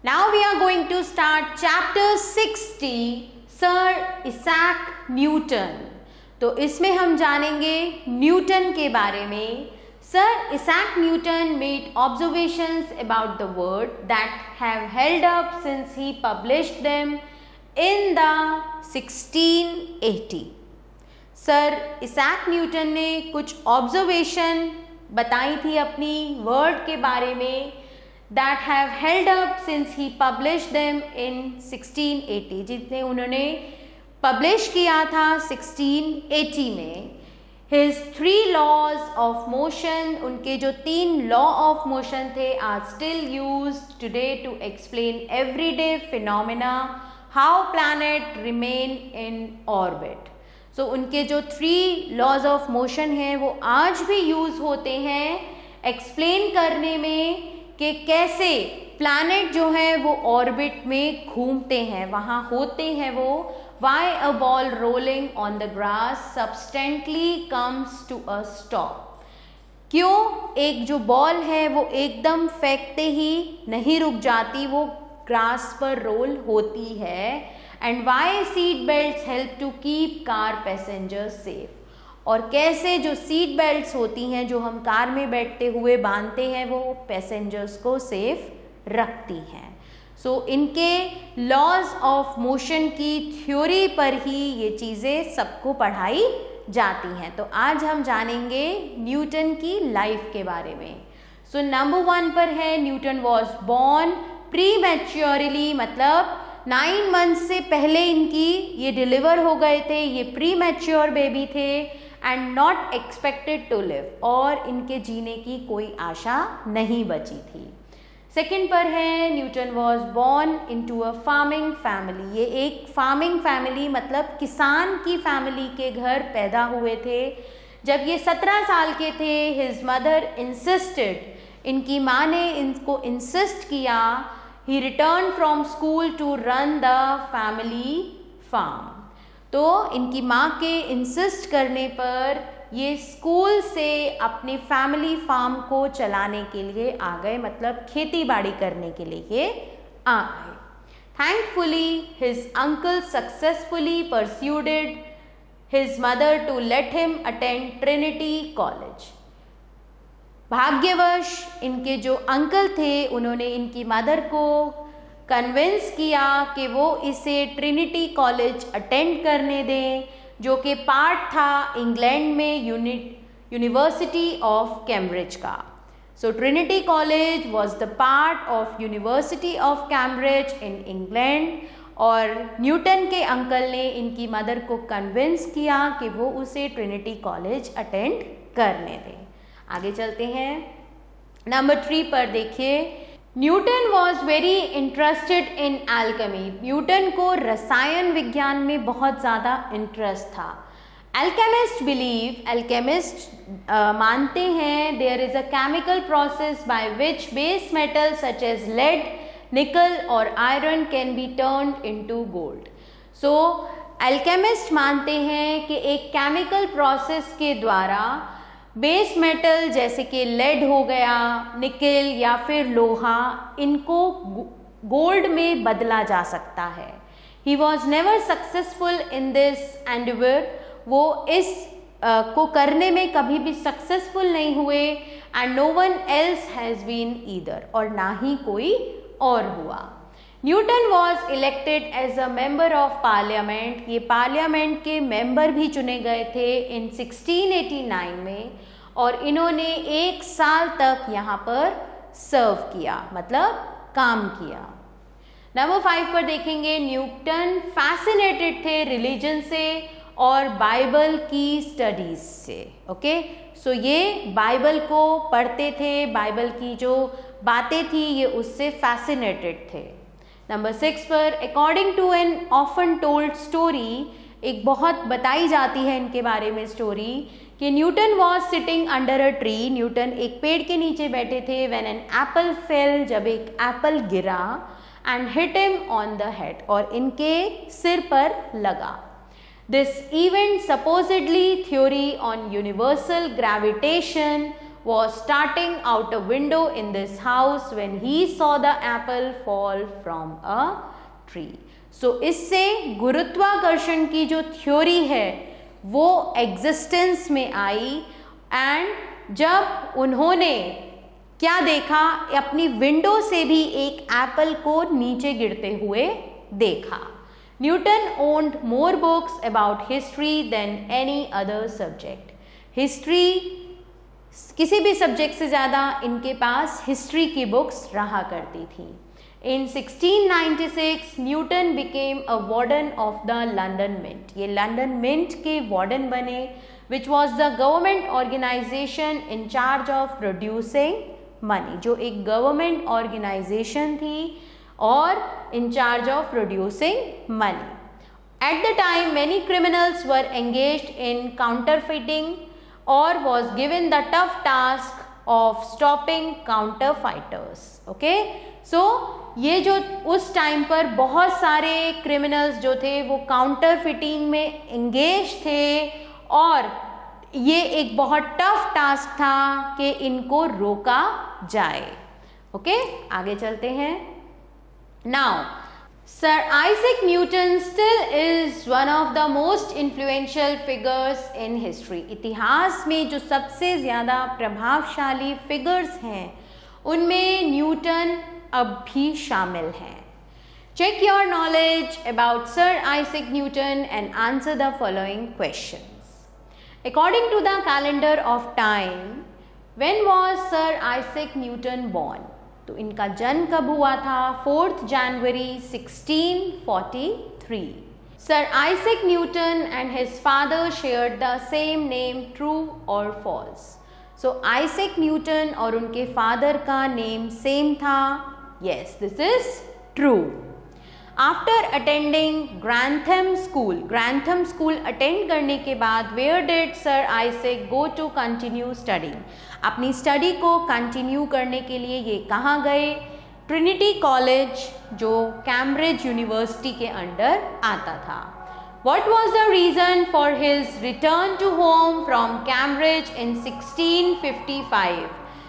Now we are going to start chapter 60, sir Isaac Newton. तो इसमें हम जानेंगे न्यूटन के बारे में। Sir Isaac Newton made observations about the world that have held up since he published them in the 1680। Sir Isaac Newton ने कुछ observation बताई थी अपनी वर्ल्ड के बारे में that have held up since he published them in 1680, जितने उन्होंने पब्लिश किया था 1680 में। His 3 laws of motion, उनके जो 3 law of motion थे, are still used today to explain everyday phenomena, how planet remain in orbit। So उनके जो 3 laws of motion हैं वो आज भी यूज होते हैं एक्सप्लेन करने में कि कैसे प्लैनेट जो है वो ऑर्बिट में घूमते हैं, वहाँ होते हैं वो। Why a ball rolling on the grass substantially comes to a stop, क्यों एक जो बॉल है वो एकदम फेंकते ही नहीं रुक जाती, वो ग्रास पर रोल होती है। And why seat belts help to keep car passengers safe, और कैसे जो सीट बेल्ट्स होती हैं जो हम कार में बैठते हुए बांधते हैं वो पैसेंजर्स को सेफ रखती हैं। सो इनके लॉज ऑफ मोशन की थ्योरी पर ही ये चीज़ें सबको पढ़ाई जाती हैं। तो आज हम जानेंगे न्यूटन की लाइफ के बारे में। सो नंबर 1 पर है न्यूटन वॉज बॉर्न प्रीमैच्योरली, मतलब 9 मंथ्स से पहले इनकी ये डिलीवर हो गए थे, ये प्रीमैच्योर बेबी थे। And not expected to live, और इनके जीने की कोई आशा नहीं बची थी। सेकंड पर है Newton was born into a farming family, ये एक फार्मिंग फैमिली मतलब किसान की फैमिली के घर पैदा हुए थे। जब ये 17 साल के थे, हिज मदर इंसिस्टेड, इनकी माँ ने इनको इंसिस्ट किया, he return from school to run the family farm. तो इनकी माँ के इंसिस्ट करने पर ये स्कूल से अपनी फैमिली फार्म को चलाने के लिए आ गए, मतलब खेती बाड़ी करने के लिए आ गए। Thankfully his uncle successfully persuaded his mother to let him attend Trinity College. भाग्यवश इनके जो अंकल थे उन्होंने इनकी मदर को कन्विंस किया कि वो इसे ट्रिनिटी कॉलेज अटेंड करने दें, जो कि पार्ट था इंग्लैंड में यूनिवर्सिटी ऑफ कैम्ब्रिज का। So Trinity College was the part of university of Cambridge in England, और न्यूटन के अंकल ने इनकी मदर को कन्विंस किया कि वो उसे ट्रिनिटी कॉलेज अटेंड करने दें। आगे चलते हैं। नंबर 3 पर देखिए, Newton was very interested in alchemy, Newton को रसायन विज्ञान में बहुत ज़्यादा इंटरेस्ट था। एल्केमिस्ट मानते हैं there is a chemical process by which base metal such as lead, nickel और iron can be turned into gold. So alchemist मानते हैं कि एक केमिकल प्रोसेस के द्वारा बेस मेटल जैसे कि लेड हो गया, निकल या फिर लोहा, इनको गोल्ड में बदला जा सकता है। He was never successful in this endeavour, वो इस को करने में कभी भी सक्सेसफुल नहीं हुए। And no one else has been either, और ना ही कोई और हुआ। Newton was elected as a member of parliament, ये पार्लियामेंट के मेंबर भी चुने गए थे इन 1689 में, और इन्होंने 1 साल तक यहाँ पर सर्व किया, मतलब काम किया। नंबर 5 पर देखेंगे, न्यूटन फैसिनेटेड थे रिलीजन से और बाइबल की स्टडीज से। ओके, सो ये बाइबल को पढ़ते थे, बाइबल की जो बातें थी ये उससे फैसिनेटेड थे। नंबर 6 पर, according to an often told story, एक बहुत बताई जाती है इनके बारे में स्टोरी, कि Newton was sitting under a tree, Newton एक पेड़ के नीचे बैठे थे, व्हेन एन एप्पल फेल, जब एक एप्पल गिरा, and hit him on the head, और इनके सिर पर लगा। This event supposedly theory on universal gravitation was starting out a window in this house when he saw the apple fall from a tree. So इससे गुरुत्वाकर्षण की जो theory है वो एग्जिस्टेंस में आई, एंड जब उन्होंने क्या देखा, अपनी विंडो से भी एक एप्पल को नीचे गिरते हुए देखा. Newton owned more books about history than any other subject. History, किसी भी सब्जेक्ट से ज़्यादा इनके पास हिस्ट्री की बुक्स रहा करती थी. In 1696 Newton became a warden of the London Mint. ये लंदन मिंट के वार्डन बने, which was the government organization in charge of producing money. जो एक गवर्नमेंट ऑर्गेनाइजेशन थी और in charge of producing money. At the time many criminals were engaged in counterfeiting or was given the tough task of stopping counterfeiters. Okay, so ये जो उस time पर बहुत सारे क्रिमिनल्स जो थे वो काउंटरफिटिंग में एंगेज थे और ये एक बहुत टफ टास्क था कि इनको रोका जाए. ओके, आगे चलते हैं. Now Sir Isaac Newton still is one of the most influential figures in history. इतिहास में जो सबसे ज़्यादा प्रभावशाली फिगर्स हैं उनमें न्यूटन अब भी शामिल हैं. Check your knowledge about Sir Isaac Newton and answer the following questions. According to the calendar of time, when was Sir Isaac Newton born? तो इनका जन्म कब हुआ था? 4 जनवरी 1643. Sir Isaac Newton and his father shared the same name, true or false? So Isaac Newton और उनके father का name same था. Yes, this is true. After attending Grantham School attend करने के बाद where did Sir Isaac go to continue studying? अपनी study को continue करने के लिए ये कहाँ गए? ट्रिनिटी कॉलेज, जो कैम्ब्रिज यूनिवर्सिटी के अंडर आता था. What was the reason for his return to home from Cambridge in 1655?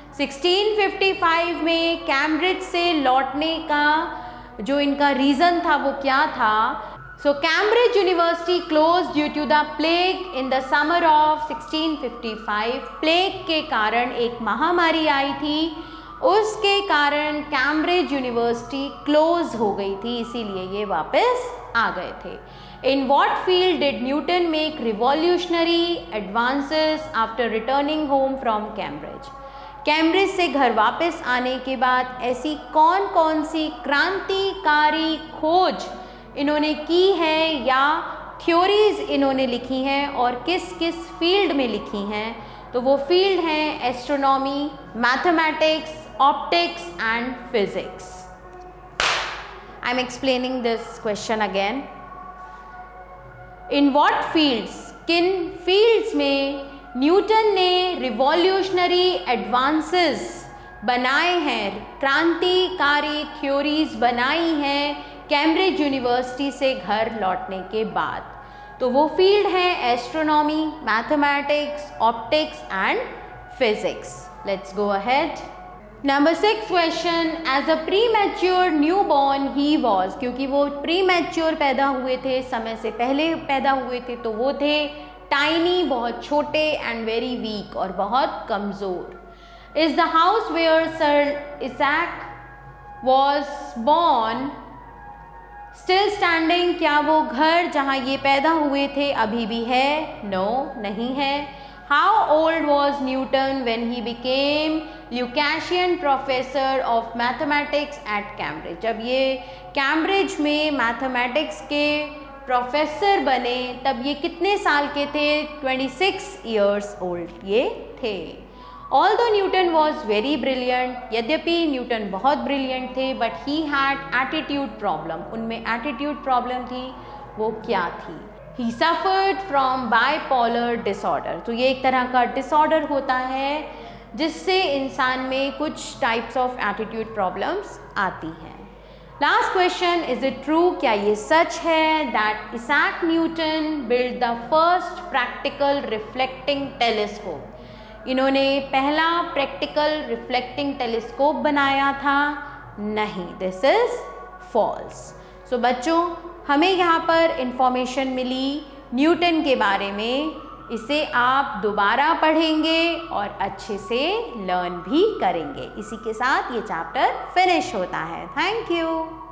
1655 में कैम्ब्रिज से लौटने का जो इनका रीज़न था वो क्या था? So Cambridge University closed due to the plague in the summer of 1655. Plague के कारण एक महामारी आई थी, उसके कारण कैम्ब्रिज यूनिवर्सिटी क्लोज हो गई थी, इसीलिए ये वापस आ गए थे. In what field did Newton make revolutionary advances after returning home from Cambridge? Cambridge से घर वापस आने के बाद ऐसी कौन कौन सी क्रांतिकारी खोज इन्होंने की है या थ्योरीज इन्होंने लिखी हैं और किस किस फील्ड में लिखी हैं? तो वो फील्ड हैं astronomy, mathematics, optics and physics. I am explaining this question again. In what fields, किन फील्ड्स में न्यूटन ने रिवॉल्यूशनरी एडवांसेस बनाए हैं, क्रांतिकारी थ्योरीज बनाई हैं कैम्ब्रिज यूनिवर्सिटी से घर लौटने के बाद? तो वो फील्ड है astronomy, mathematics, optics and physics. Let's go ahead. Number 6 question. As a premature newborn he was, क्योंकि वो प्री मैच्योर पैदा हुए थे, समय से पहले पैदा हुए थे, तो वो थे टाइनी, बहुत छोटे, एंड वेरी वीक, और बहुत कमज़ोर. Is the house where Sir Isaac was born still standing? क्या वो घर जहाँ ये पैदा हुए थे अभी भी है? नो, नहीं है. How old was Newton when he became Lucasian professor of mathematics at Cambridge? जब ये कैम्ब्रिज में मैथमेटिक्स के प्रोफेसर बने तब ये कितने साल के थे? 26 ईयर्स ओल्ड ये थे. Although Newton was very brilliant, यद्यपि न्यूटन बहुत ब्रिलियंट थे, but he had attitude problem. उनमें attitude problem थी. वो क्या थी? He suffered from bipolar disorder. तो ये एक तरह का disorder होता है जिससे इंसान में कुछ types of attitude problems आती हैं. Last question, is it true? क्या ये सच है that Isaac Newton built the first practical reflecting telescope? इन्होंने पहला प्रैक्टिकल रिफ्लेक्टिंग टेलीस्कोप बनाया था? नहीं, दिस इज फॉल्स। सो बच्चों, हमें यहाँ पर इंफॉर्मेशन मिली न्यूटन के बारे में, इसे आप दोबारा पढ़ेंगे और अच्छे से लर्न भी करेंगे। इसी के साथ ये चैप्टर फिनिश होता है। Thank you.